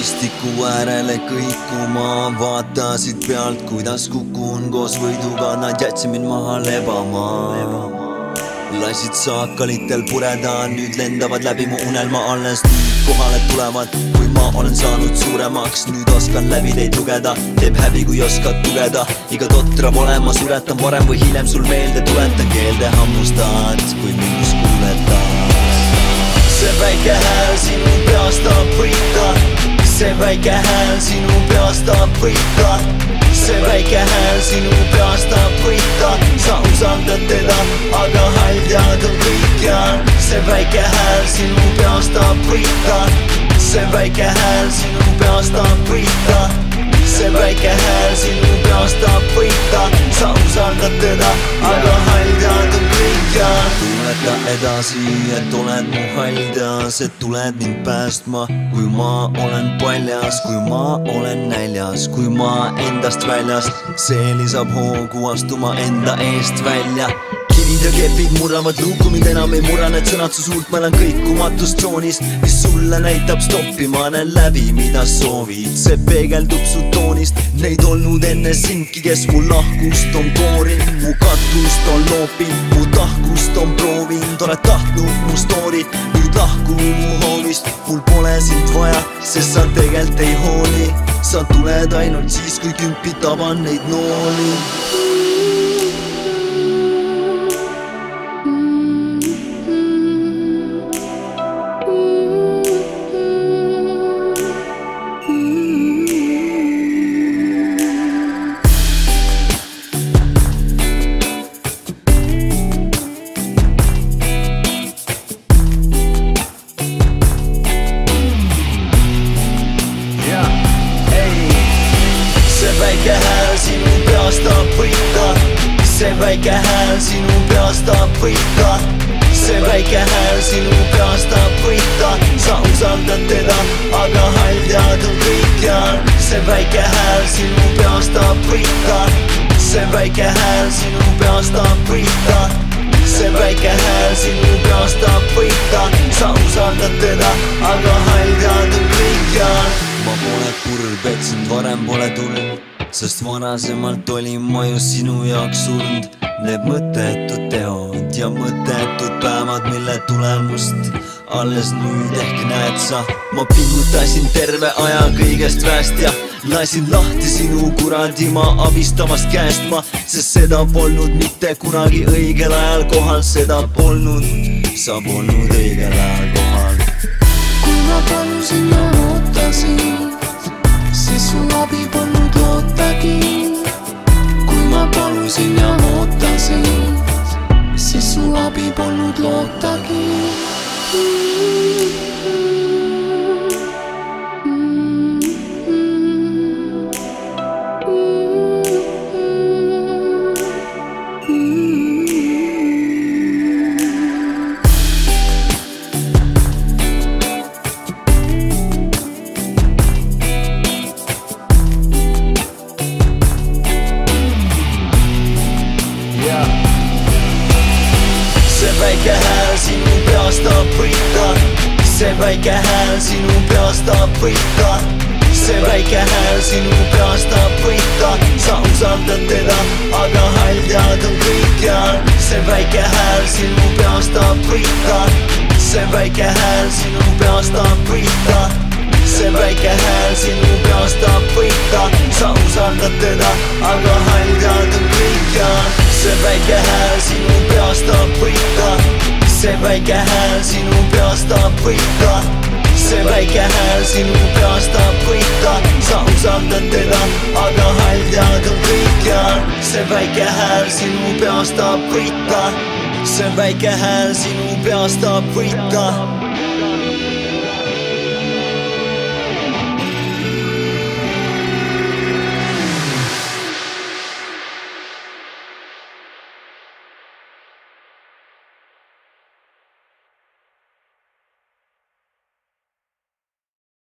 listiku äärele kõikuma, vaatasid pealt, kuidas kukun koos võiduga, nad jätsid mind maha lebama. Lasid saakalitel pureda, nüüd lendavad läbi mu unelma, alles nüüd kohale tulevad, kui ma olen saanud suuremaks. Nüüd oskan läbi teid lugeda, teeb häbi, kui oskad tugeda. Iga totrab olema, suretan varem või hiljem sul meelde tuletan. Keelde hammustad, kui minus kuuletad. See väike hääl sinu peast tahab võita. See väike hääl sinu peast tahab võita. See väike hääl sinu peast tahab võita. Sa usaldad teda, aga hall tead on kõikjal. See väike hääl sinu peast tahab võita. See väike hääl sinu peast tahab võita. See väike hääl sinu peast tahab võita. Sa usaldad teda, aga hall tead on kõikjal. Tuleta edasi, et oled mu haljas, et tuled mind päästma. Kui ma olen paljas, kui ma olen näljas, kui ma endast väljas, seeli saab hoogu astuma enda eest välja. Kivid ja kepid murravad luuku, mind enam ei murane sõnad su suult. Ma olen kõikumatus tsoonis, mis sulle näitab stoppi. Ma näen läbi, mida soovid, see peegeldub su toonist. Neid olnud enne sindki, kes mu lahkust on koorinud, mu katust on loopinud, mu tahkust on proovinud. Oled tahtnud mu story't, nüüd lahku mu hoovist. Mul pole sind vaja, sest sa tegelt ei hooli. Sa tuled ainult siis, kui kümpi taban neid nooli. See väike hääl sinu peast tahab võita. See väike hääl sinu peast tahab võita. Sa usaldad teda, aga hall tead on kõikjal. See väike hääl sinu peast tahab võita. See väike hääl sinu peast tahab võita. See väike hääl sinu peast tahab võita. Sa usaldad teda, aga hall tead on kõikjal. Ma pole kurb, et sind varem pole tulnud, sest varasemalt olin ma ju sinu jaoks surnud. Need mõttetud teod ja mõttetud päevad, mille tulemust alles nüüd ehk näed sa. Ma pingutasin terve aja kõigest väest ja lasin lahti sinu kuradi ma abistamast käest ma. Sest seda polnud mitte kunagi õigel ajal kohal, seda polnud, sa polnud õigel ajal kohal. Kui ma palusin ja ootasin, siis su abi polnud lootagi. Kui ma palusin ja ootasin, siis su abi polnud lootagi. See väike hääl sinu peast tahab võita. See väike hääl sinu peast tahab võita. See väike hääl sinu peast tahab võita. Sa usaldad teda, aga hall tead on kõikjal. See väike hääl sinu peast tahab võita. See väike hääl sinu peast tahab võita. See väike hääl sinu peast tahab võita. Sa usaldad teda, aga hall tead on kõikjal. See väike hääl sinu peast tahab võita. See väike hääl sinu peast tahab võita. See väike hääl sinu peast tahab võita. Sa usaldad teda, aga hall tead on kõikjal. See väike hääl sinu peast tahab võita. See väike hääl sinu peast tahab võita.